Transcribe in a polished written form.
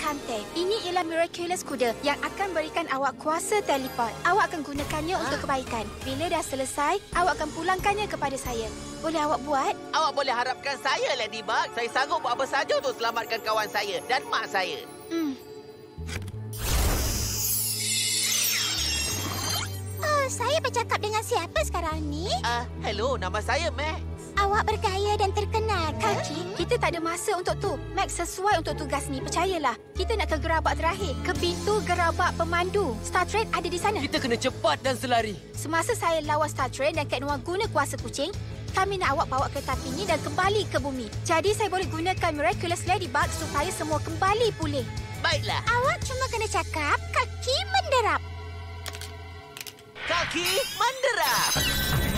Tante. Ini ialah Miraculous Kuda yang akan berikan awak kuasa teleport. Awak akan gunakannya untuk kebaikan. Bila dah selesai, awak akan pulangkannya kepada saya. Boleh awak buat? Awak boleh harapkan saya, Ladybug. Saya sanggup buat apa saja untuk selamatkan kawan saya dan mak saya. Oh, saya bercakap dengan siapa sekarang ni? Hello, nama saya Max. Awak bergaya dan terkenal, kan? Kita tak ada masa untuk tu. Max sesuai untuk tugas ni, percayalah. Kita nak ke gerabak terakhir, ke pintu gerabak pemandu. Star Trek ada di sana. Kita kena cepat dan selari. Semasa saya lawan Star Trek dan Kak Noah guna kuasa kucing, kami nak awak bawa kereta api ni dan kembali ke bumi. Jadi saya boleh gunakan Miraculous Ladybug supaya semua kembali pulih. Baiklah. Awak cuma kena cakap kaki menderap. Kaki menderap.